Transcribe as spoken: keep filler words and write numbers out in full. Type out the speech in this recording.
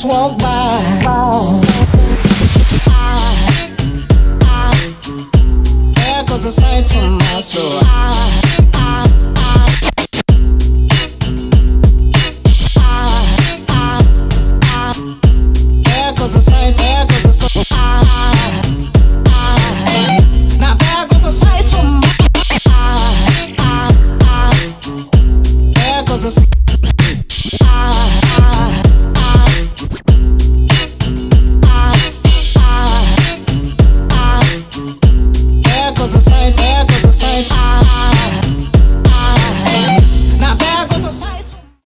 just walk by. I, I, there goes a sight from my soul. I,